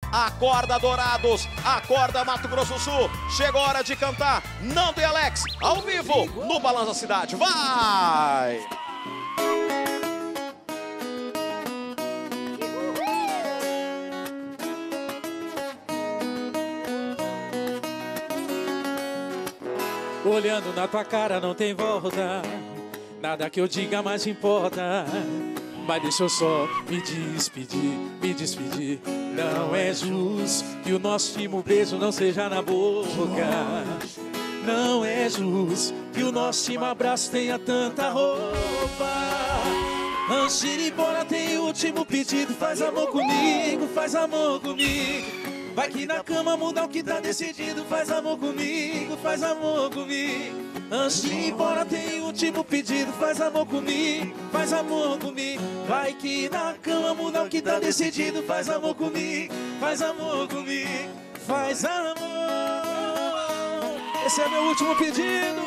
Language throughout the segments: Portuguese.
Acorda, Dourados, acorda, Mato Grosso do Sul. Chegou a hora de cantar Nando e Alex, ao vivo, no Balança Cidade. Vai! Olhando na tua cara não tem volta, nada que eu diga mais importa. Mas deixa eu só me despedir. Não é justo que o nosso último beijo não seja na boca. Não é justo que o nosso último abraço tenha tanta roupa. Antes de ir embora tem o último pedido. Faz amor comigo, faz amor comigo. Vai que na cama muda o que tá decidido. Faz amor comigo, faz amor comigo. Antes de ir embora tem o último pedido. Faz amor comigo, faz amor comigo. Vai que na cama muda o que tá decidido. Faz amor comigo, faz amor comigo. Faz amor. Esse é meu último pedido.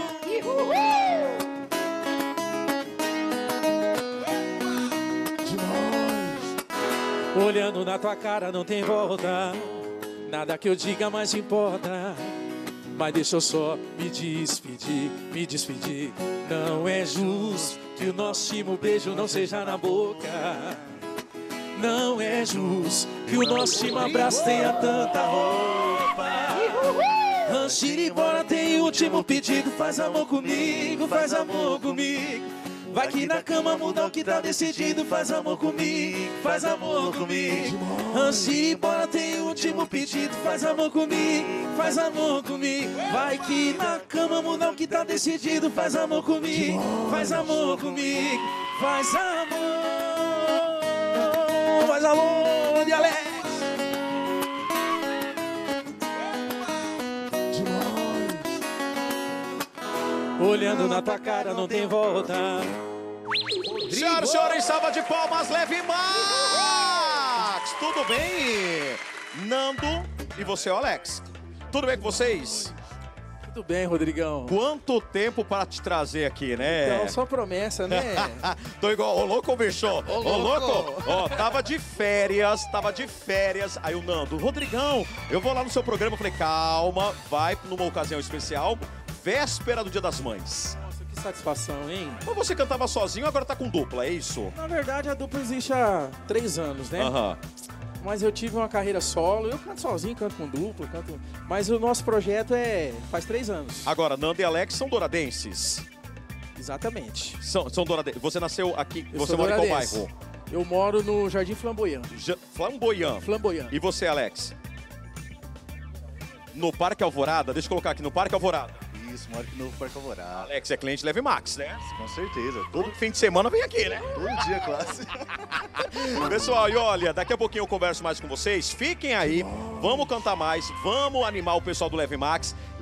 Olhando na tua cara não tem volta, nada que eu diga mais importa. Mas deixa eu só me despedir. Não é justo que o nosso último beijo não seja na boca. Não é justo que o nosso último abraço tenha tanta roupa. Antes de ir embora tem o último pedido. Faz amor comigo, faz amor comigo. Vai que na cama muda o que tá decidido. Faz amor comigo, faz amor comigo. Antes de ir embora tem o último pedido. Faz amor comigo, faz amor comigo. Vai que na cama muda o que tá decidido. Faz amor comigo, faz amor comigo. Faz amor de Alex. Olhando na tua cara não tem volta. Senhoras e senhores, salva de palmas, Leve Max! Tudo bem? Nando e você, Alex? Tudo bem com vocês? Tudo bem, Rodrigão. Quanto tempo para te trazer aqui, né? Então, só promessa, né? Tô igual, ô louco, bicho? Ô louco! Ó, tava de férias. Aí o Nando, Rodrigão, eu vou lá no seu programa. Eu falei, calma, vai numa ocasião especial, véspera do Dia das Mães. Nossa, que satisfação, hein? Mas você cantava sozinho, agora tá com dupla, é isso? Na verdade, a dupla existe há 3 anos, né? Aham. Mas eu tive uma carreira solo, eu canto sozinho, canto com dupla, mas o nosso projeto faz 3 anos. Agora, Nando e Alex são douradenses? Exatamente. São douradenses. Você nasceu aqui, Eu você sou mora em qual douradense. bairro? Eu moro no Jardim Flamboyant. Flamboyant. E você, Alex? No Parque Alvorada? Deixa eu colocar aqui, no Parque Alvorada. Isso, moro aqui no Parque Alvorada. Alex é cliente Leve Max, né? Com certeza. Todo fim de semana vem aqui, né? Todo dia quase. Pessoal, e olha, daqui a pouquinho eu converso mais com vocês. Fiquem aí, vamos cantar mais, vamos animar o pessoal do Leve Max.